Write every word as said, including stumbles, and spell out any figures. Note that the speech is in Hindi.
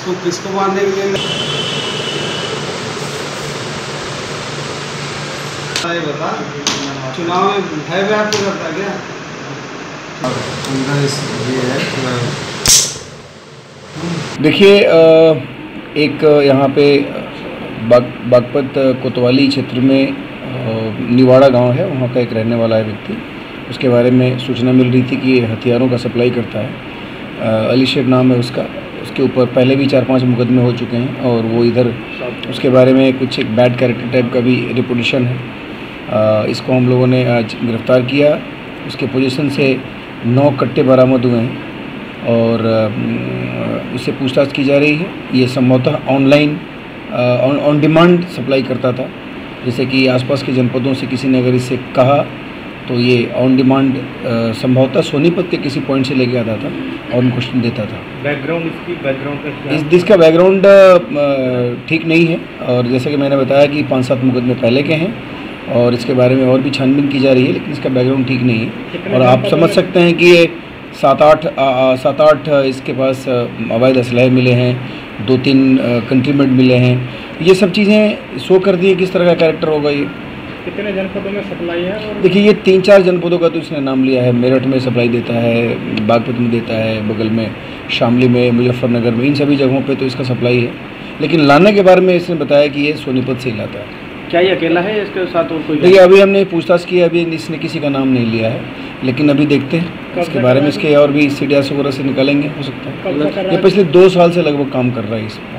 तो किसको मारने के लिए बता, चुनाव में भय व्याप्त करता क्या? ये है देखिए, एक यहाँ पे बाग बागपत कोतवाली क्षेत्र में निवाड़ा गांव है, वहाँ का एक रहने वाला है व्यक्ति। उसके बारे में सूचना मिल रही थी कि ये हथियारों का सप्लाई करता है। अली शेख नाम है उसका। उसके ऊपर पहले भी चार पांच मुकदमे हो चुके हैं और वो इधर उसके बारे में कुछ एक बैड कैरेक्टर टाइप का भी रिपोर्टेशन है। इसको हम लोगों ने आज गिरफ़्तार किया। उसके पोजीशन से नौ कट्टे बरामद हुए हैं और उससे पूछताछ की जा रही है। ये संभवतः ऑनलाइन ऑन डिमांड सप्लाई करता था, जैसे कि आसपास के जनपदों से किसी ने अगर इससे कहा तो ये ऑन डिमांड संभवतः सोनीपत के किसी पॉइंट से लेके आता था और उनको देता था। बैकग्राउंड इसकी बैकग्राउंड इस इसका बैकग्राउंड ठीक नहीं है और जैसे कि मैंने बताया कि पाँच सात मुकदमे पहले के हैं और इसके बारे में और भी छानबीन की जा रही है, लेकिन इसका बैकग्राउंड ठीक नहीं है। और आप समझ सकते हैं कि ये सात आठ सात आठ इसके पास अवैध असलहे मिले हैं, दो तीन कंट्रीमेंट मिले हैं। ये सब चीज़ें शो कर दी है किस तरह का कैरेक्टर होगा ये। कितने जनपदों में सप्लाई है? और देखिए, ये तीन चार जनपदों का तो इसने नाम लिया है। मेरठ में सप्लाई देता है, बागपत में देता है, बगल में शामली में, मुजफ्फरनगर में, इन सभी जगहों पे तो इसका सप्लाई है। लेकिन लाने के बारे में इसने बताया कि ये सोनीपत से ही लाता है। क्या ये अकेला है, इसके साथ और कोई? देखिए, अभी हमने पूछताछ की, अभी इसने किसी का नाम नहीं लिया है, लेकिन अभी देखते हैं इसके बारे में। इसके और भी सीडीएस वगैरह से निकालेंगे, हो सकता है। ये पिछले दो साल से लगभग काम कर रहा है इस